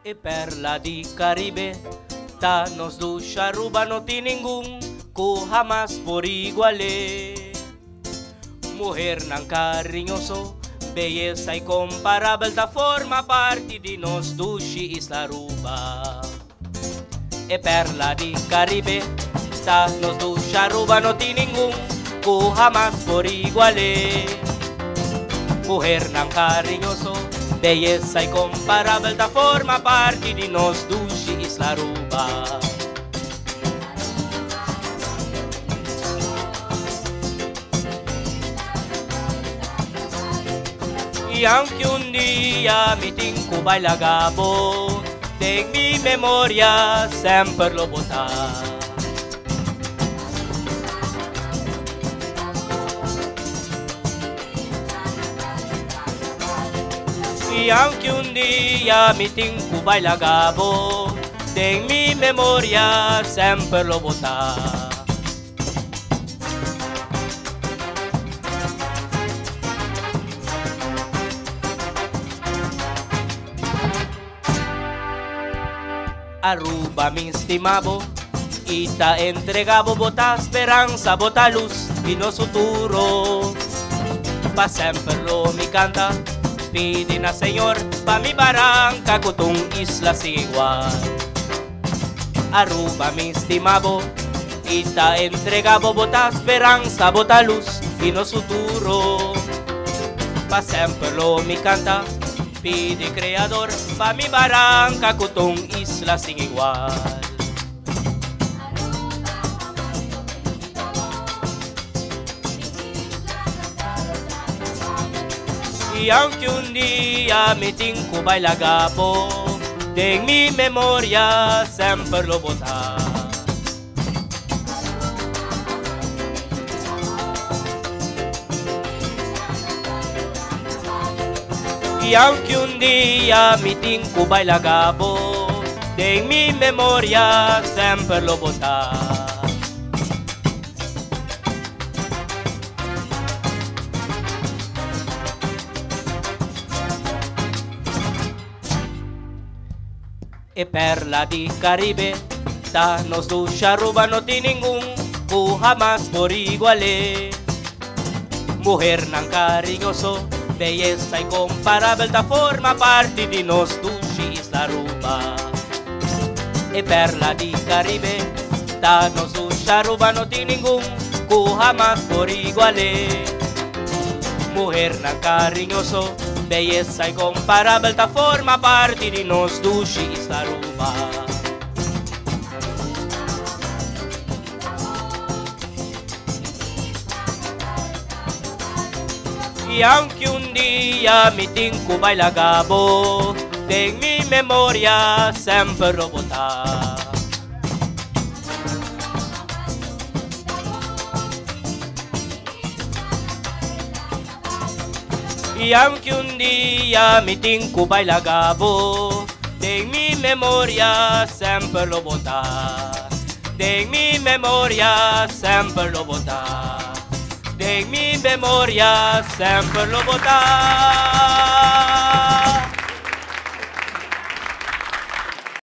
e perla di Caribe, ta nos dos Aruba no tem ninguém que jamás por iguale. Mujer nan cariñoso, belleza incomparable, ta forma parte de nos dos Isla Aruba. E perla di Caribe, ta nos dos Aruba no tem ninguém que jamás por iguale. Mujer nan cariñoso, belleza incomparable, ta forma parte de nos dos Isla Aruba. Y aunque un día mi tinco baila gabo, en mi memoria siempre lo botar. Y aunque un día mi tinco baila gabo, en mi memoria siempre lo botar. Aruba mi estimado, y ta entregado bota esperanza, bota luz y no futuro. Pa siempre lo mi canta, piden a Señor, pa mi barranca con isla sin igual. Aruba mi estimado, y ta entregado bota esperanza, bota luz y no futuro. Pa siempre lo mi canta, pide creador, pa mi barranca con isla sin igual. Y aunque un día mi tinco baila gabo, en mi memoria siempre lo botar. Y aunque un día mi tinco baila gabo, en mi memoria siempre lo botar. E perla di Caribe, ta nos dos Aruba no tem ninguém que jamás por iguale. Mujer nan cariñoso, belleza incomparable, ta forma parte de nos dos Isla Aruba. E perla di Caribe, ta nos dos Aruba no tem ninguém que jamás por iguale. Mujer nan cariñoso, belleza incomparable, ta forma parte de nos dos Isla Aruba. Y aunque un día mi tinco baila gabo, en mi memoria siempre lo botar. Y aunque un día mi tinco baila gabo, en mi memoria siempre lo botar. En mi memoria siempre lo botar. En mi memoria siempre lo botar.